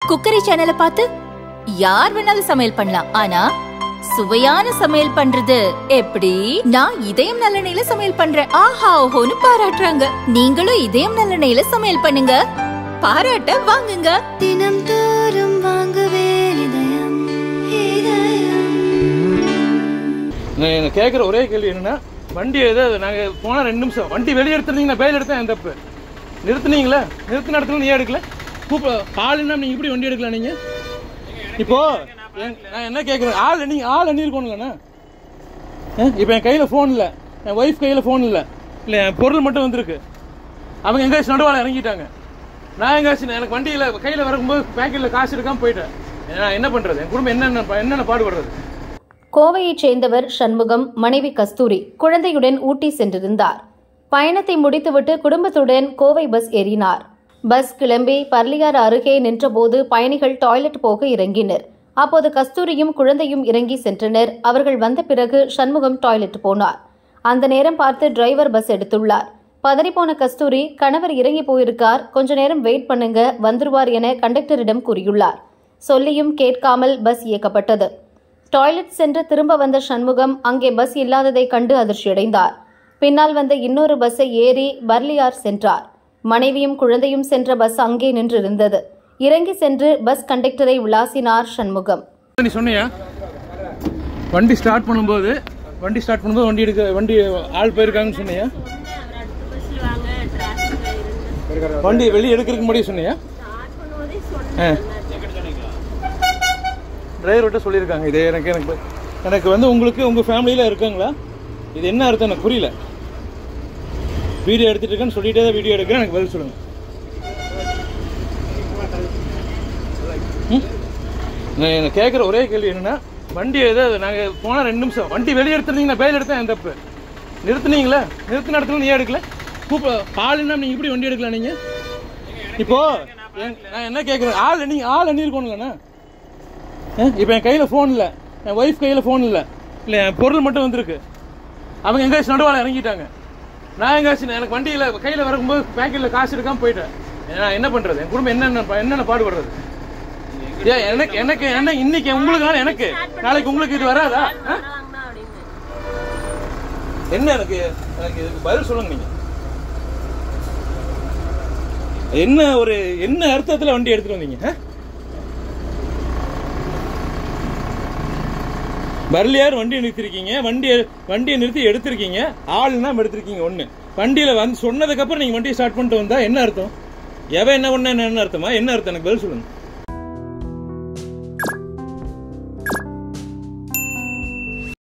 Cookery சேனலை பார்த்து யார் வேணாலும் சமையல் பண்ணலாம். ஆனா சுவையான சமையல் பண்றது எப்படி? நான் இதயம் நல்லெண்ணெயில சமையல் பண்றேன். ஆஹா ஓஹோன்னு பாராட்டுறாங்க. நீங்களும் இதயம் நல்லெண்ணெயில சமையல் பண்ணுங்க, பாராட்ட வாங்குங்க. தினம் தோறும் வாங்குவே இதயம் நான் கேட்குற ஒரே கேள்வி என்னன்னா, வண்டி எதாவது நாங்கள் போனால் 2 நிமிஷம் வண்டி வெளியே எடுத்துருந்தீங்கன்னா பேல் எடுத்தேன் என் தப்பு. நிறுத்துனீங்களா? நிறுத்தின இடத்துல நீ எடுக்கல. ஆளுன்னா நீங்கள் இப்படி வண்டி எடுக்கலாம். நீங்கள் இப்போது நான் என்ன கேட்குறேன், ஆள் எண்ணிருக்கோணுங்கண்ணா. இப்போ என் கையில் ஃபோன் இல்லை, என் ஒய்ஃப் கையில் ஃபோன் இல்லை, என் பொருள் மட்டும் வந்திருக்கு. அவங்க எங்கேயாச்சும் நடுவாள இறங்கிட்டாங்க. நான் எங்கேயாச்சும் எனக்கு வண்டியில் கையில் வரும்போது பேக்கெட்டில் காசு எடுக்காமல் போயிட்டேன். நான் என்ன பண்ணுறது? என் குடும்பம் என்னென்ன பாடுபடுறது? கோவையைச் சேர்ந்தவர் சண்முகம், மனைவி கஸ்தூரி குழந்தையுடன் ஊட்டி சென்றிருந்தார். பயணத்தை முடித்துவிட்டு குடும்பத்துடன் கோவை பஸ் ஏறினார். பஸ் கிளம்பி பர்லியார் அருகே நின்றபோது பயணிகள் டாய்லெட் போக இறங்கினர். அப்போது கஸ்தூரியும் குழந்தையும் இறங்கி சென்றனர். அவர்கள் வந்த பிறகு சண்முகம் டாய்லெட் போனார். அந்த நேரம் பார்த்து டிரைவர் பஸ் எடுத்துள்ளார். பதறிப்போன கஸ்தூரி, கணவர் இறங்கி போயிருக்கார், கொஞ்ச நேரம் வெயிட் பண்ணுங்க, வந்துருவார் என கண்டக்டரிடம் கூறியுள்ளார். சொல்லியும் கேட்காமல் பஸ் இயக்கப்பட்டது. டாய்லெட் சென்று திரும்ப வந்த சண்முகம் அங்கே பஸ் இல்லாததை கண்டு அதிர்ச்சியடைந்தார். பின்னால் வந்த இன்னொரு பஸ்ஸை ஏறி பர்லியார் சென்றார். மனைவியும் குழந்தையும் சென்ற பஸ் அங்கே நின்றிருந்தது. இறங்கி சென்று பஸ் கண்டக்டரை விளாசினார் சண்முகம். நீ சொன்னியா வண்டி ஸ்டார்ட் பண்ணும்போது வண்டி ஆள் போயிருக்காங்கன்னு சொன்னியா? வண்டி வெளியே எடுக்கிறதுக்கு முன்னாடி சொன்னியா? டிரைவர்கிட்ட சொல்லியிருக்காங்க. இது எனக்கு வந்து உங்களுக்கு உங்கள் ஃபேமிலியில் இருக்காங்களா? இது என்ன அர்த்தம் எனக்கு புரியல. வீடியோ எடுத்துட்டு இருக்கேன்னு சொல்லிட்டே தான் வீடியோ எடுக்கிறேன், எனக்கு பதில் சொல்லுங்கள். நான் கேட்குற ஒரே கேள்வி என்னென்னா, வண்டி எதாவது நாங்கள் போனால் 2 நிமிஷம் வண்டி வெளியே எடுத்துருந்தீங்கன்னா பேல் எடுத்தேன் என் தப்பு. நிறுத்துனீங்களா? நிறுத்தின இடத்துல நீ எடுக்கல. ஆளுன்னா நீங்கள் இப்படி வண்டி எடுக்கலாம். நீங்கள் இப்போது நான் என்ன கேட்குறேன், ஆள் எண்ணிருக்கோணுங்கண்ணா. இப்போ என் கையில் ஃபோன் இல்லை, என் ஒய்ஃப் கையில் ஃபோன் இல்லை, என் பொருள் மட்டும் வந்திருக்கு. அவங்க எங்கேயாச்சும் நடுவாள இறங்கிட்டாங்க. நான் எங்கேயாச்சும் எனக்கு வண்டியில் கையில் வரும்போது பேக்கெட்டில் காசு எடுக்காமல் போயிட்டேன். நான் என்ன பண்ணுறது? என் குடும்பம் என்னென்ன பாடுபடுறது? எனக்கு என்ன இன்னைக்கு உங்களுக்கு எனக்கு நாளைக்கு உங்களுக்கு இது வராதா? என்ன எனக்கு இதுக்கு பதில் சொல்லுங்க. நீங்க என்ன அர்த்தத்தில் வண்டி எடுத்துட்டு வந்தீங்க? பர்லியார் வண்டியை நிறுத்திருக்கீங்க, வண்டியை நிறுத்தி எடுத்திருக்கீங்க, ஆள்னா எடுத்திருக்கீங்க. ஒன்று வண்டியில் வந்து சொன்னதுக்கப்புறம் நீங்கள் வண்டியை ஸ்டார்ட் பண்ணிட்டு வந்தா என்ன அர்த்தம்? எவன் என்ன பண்ண என்ன அர்த்தமா? என்ன அர்த்தம்? எனக்கு பதில் சொல்லுங்க.